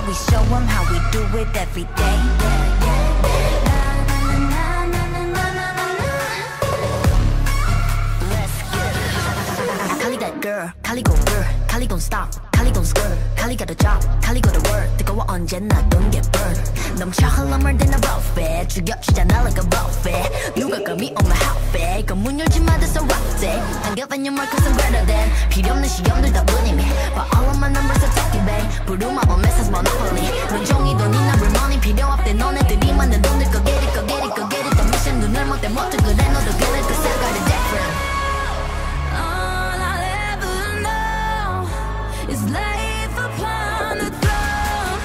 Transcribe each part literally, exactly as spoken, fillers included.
we show them how we do it every day. Kali that girl, Kali go girl, Kali don't stop, Kali don't skirt, Kali got a job, Kali got a word. 뜨거워 언제나 don't get burned. 넘쳐 흘러물 than a buffet, 죽여주잖아 like a buffet. 누가 감히 on my outfit, 이건 문 열지 마 that's a rough day. Don't give any more cause I'm greater than. 필요 없는 시험들 다 뿐이미. But all of my numbers are talking babe. 부루마법 message monopoly. 넌 종이 돈이나 real money 필요 없대. 너네들이 만든 돈들 go get it, go get it, go get it. 더 미션 눈을 못 떼 못해 그래 너도 get it cause I got it different. It's life upon the throne.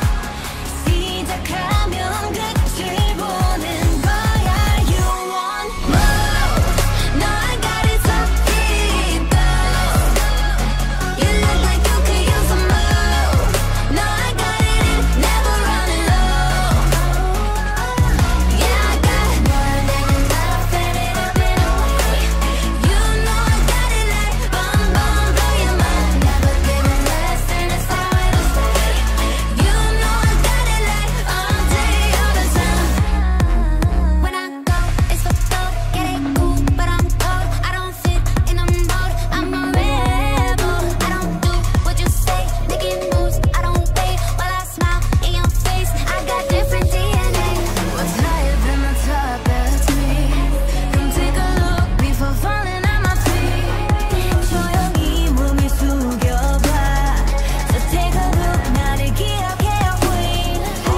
시작하면 끝을 보는 거야. You want more? No, I got it so deep down. You look like you could use some more. No, I got it in, never running low. Yeah, I got more than enough and it up and away. You know I got it like bomb, bomb, blow your mind. Never giving less than it's how it'll stay. You know I got it like all day, all the time. When I go, it's for show. Get it cool, but I'm cold. I don't fit in a mold. I'm a rebel. I don't do what you say. Making moves, I don't wait while I smile in your face. I got different D N A. What's higher than the top? That's me. Come take a look before falling at my feet. 조용히 몸을 숙여봐. So take a look, 나를 기억해, queen.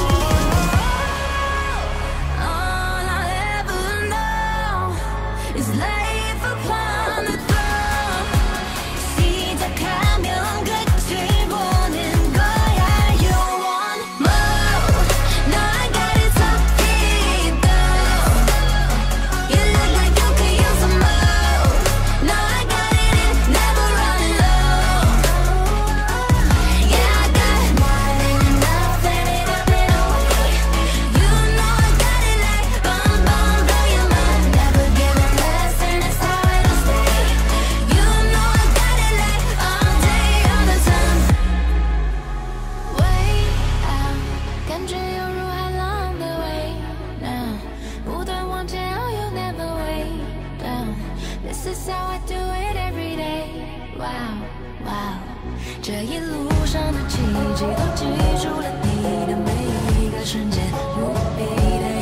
All I'll ever know is life upon the throne. 시작하면 끝을 보는 거야. You want more? No, I got it so deep down. You look like you could use some more. No, I got it in, never running low. Yeah, I got more than enough and it up and away. You know I got it like bomb, bomb, blow your mind. Never giving less and it's how it'll stay. You know I got it like all day, all the time. Way out, 感觉犹如海浪的味道，不断往前，oh you never way down. This is how I do it every day. Wow, wow. 这一路上的奇迹都记住了你的每一个瞬间，无比的